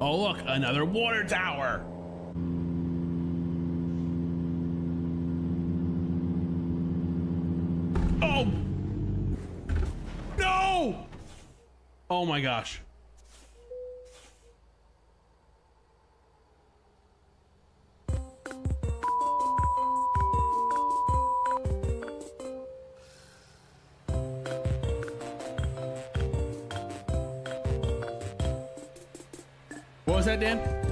Oh, look, another water tower. Oh, no. Oh my gosh. What was that, Dan?